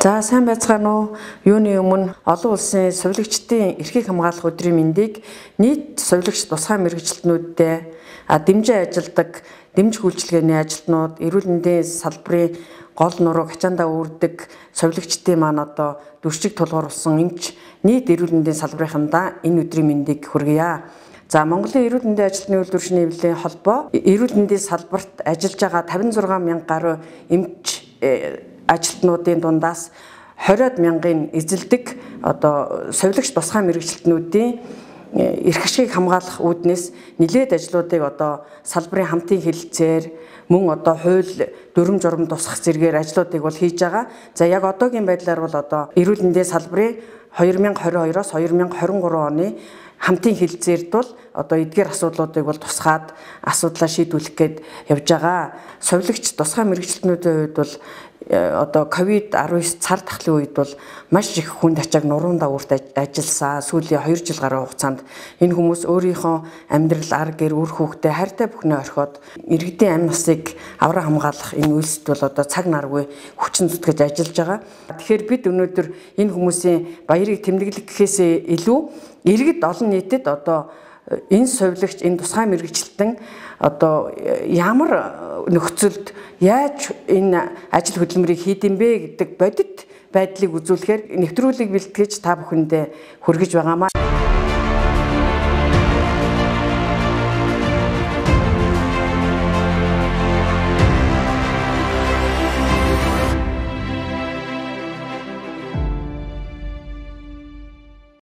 За сайн байцгаана уу? Юуны өмнө олон улсын сувилагчдын эрхийг хамгаалах өдрийн мэндийг нийт сувилагч тусгай мэргэжилтнүүдэд дэмжин ажилдаг дэмжих үйлчилгээний ажилтнууд, эрүүл мэндийн салбарын гол нурууг ачаандаа үүрдэг сувилагчдын маань дүршиг тулгуурласан эмч нийт эрүүл мэндийн салбарынхандаа энэ өдрийн мэндийг хүргье. За Монголын эрүүл мэндийн ажилтны үйлдвэрчний хэвлэлийн холбоо эрүүл мэндийн салбарт ажиллаж байгаа 56 мянга гаруй эмч ажилтнуудын дундаас 20-од мянгын эзэлдэг сувилагч тусгай мэргэжилтнүүдийн эрх ашгийг хамгаалах үүднээс нэлээд ажлуудыг салбарын хамтын хэлэлцээр мөн хууль дүрм журам тусах зэргээр ажлуудыг бол хийж байгаа. За яг одоогийн байдлаар бол эрүүл мэндийн салбарын 2022-оос 2023 оны хамтын хэлэлцээрд бол эдгээр асуудлуудыг бол тусгаад асуудлаа шийдвэрлэх гээд явж байгаа. Сувилагч тусгай мэргэжилтнүүдийн хувьд бол COVID-19 цар тахлын үед бол маш их хүнд ачааг нуруундаа үрт ажилласан. Сүүлийн 2 жил гаруй хугацаанд энэ хүмүүс өөрийнхөө амьдрал, ар гэр, үр хүүхдээ хайртай бүхнээ орхиод иргэдийн амь насыг авраа хамгаалах энэ үйлсэд бол цаг наргүй хүчин зүтгэж ажиллаж байгаа. Тэгэхээр бид өнөөдөр энэ хүмүүсийн баярыг тэмдэглэх гэхээсээ илүү иргэд олон нийтэд энэ сувилагч, энэ тусгай мэргэжилтэн ямар нөхцөлд яаж энэ ажил хөдөлмөрийг хийдэм бэ гэдэг бодит байдлыг үзүүлэхээр нэвтрүүлэг бэлтгэж та бүхэндээ хүргэж байгаамаа.